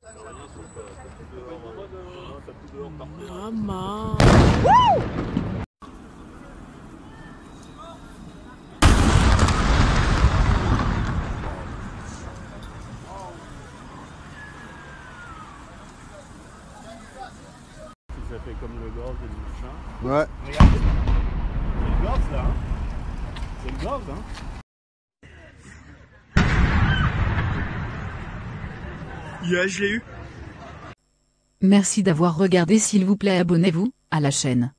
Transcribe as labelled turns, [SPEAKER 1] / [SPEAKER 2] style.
[SPEAKER 1] Maman.
[SPEAKER 2] Ça fait comme le gaz et le machin.
[SPEAKER 3] Ouais.
[SPEAKER 2] Regardez. C'est le gaz là. Hein. C'est le gaz hein.
[SPEAKER 1] Yeah, je l'ai eu.
[SPEAKER 4] Merci d'avoir regardé, s'il vous plaît abonnez-vous à la chaîne.